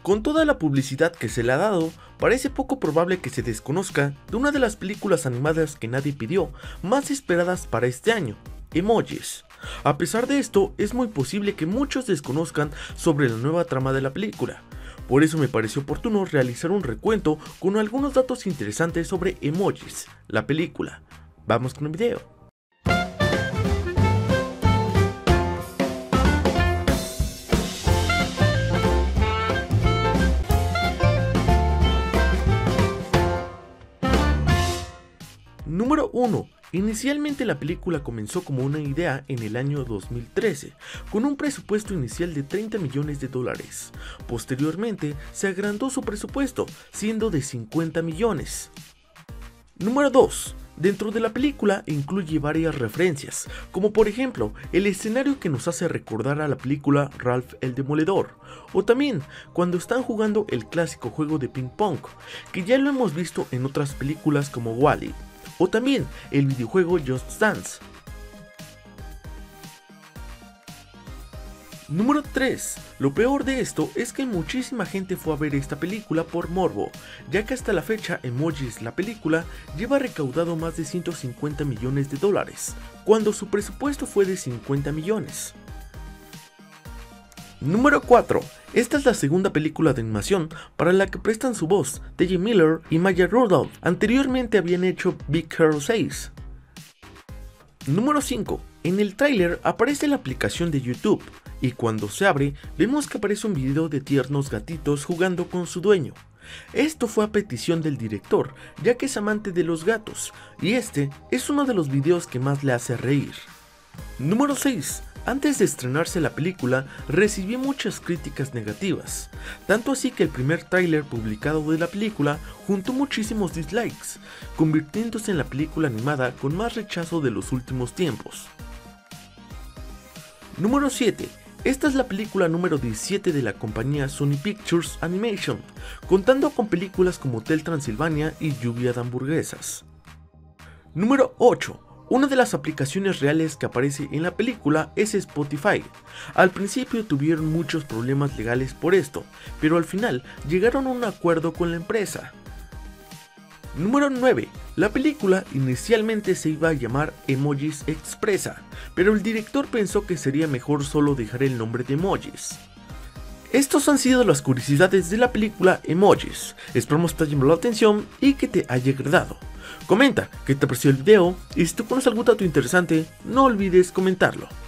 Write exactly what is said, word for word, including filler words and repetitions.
Con toda la publicidad que se le ha dado, parece poco probable que se desconozca de una de las películas animadas que nadie pidió, más esperadas para este año, Emojis. A pesar de esto, es muy posible que muchos desconozcan sobre la nueva trama de la película. Por eso me pareció oportuno realizar un recuento con algunos datos interesantes sobre Emojis, la película. Vamos con el video. Número uno. Inicialmente la película comenzó como una idea en el año dos mil trece, con un presupuesto inicial de treinta millones de dólares. Posteriormente se agrandó su presupuesto, siendo de cincuenta millones. Número dos. Dentro de la película incluye varias referencias, como por ejemplo el escenario que nos hace recordar a la película Ralph el Demoledor, o también cuando están jugando el clásico juego de ping pong, que ya lo hemos visto en otras películas como Wall-E, o también el videojuego Just Dance. Número tres. Lo peor de esto es que muchísima gente fue a ver esta película por morbo, ya que hasta la fecha Emojis, la película, lleva recaudado más de ciento cincuenta millones de dólares, cuando su presupuesto fue de cincuenta millones. Número cuatro. Esta es la segunda película de animación para la que prestan su voz T J Miller y Maya Rudolph. Anteriormente habían hecho Big Hero seis. Número cinco. En el tráiler aparece la aplicación de YouTube, y cuando se abre vemos que aparece un video de tiernos gatitos jugando con su dueño. Esto fue a petición del director, ya que es amante de los gatos, y este es uno de los videos que más le hace reír. Número seis. Antes de estrenarse la película, recibió muchas críticas negativas, tanto así que el primer tráiler publicado de la película juntó muchísimos dislikes, convirtiéndose en la película animada con más rechazo de los últimos tiempos. Número siete. Esta es la película número diecisiete de la compañía Sony Pictures Animation, contando con películas como Hotel Transilvania y Lluvia de hamburguesas. Número ocho. Una de las aplicaciones reales que aparece en la película es Spotify. Al principio tuvieron muchos problemas legales por esto, pero al final llegaron a un acuerdo con la empresa. Número nueve. La película inicialmente se iba a llamar Emojis Expresa, pero el director pensó que sería mejor solo dejar el nombre de Emojis. Estos han sido las curiosidades de la película Emojis. Esperamos te haya llamado la atención y que te haya agradado. Comenta qué te pareció el video y si tú conoces algún dato interesante, no olvides comentarlo.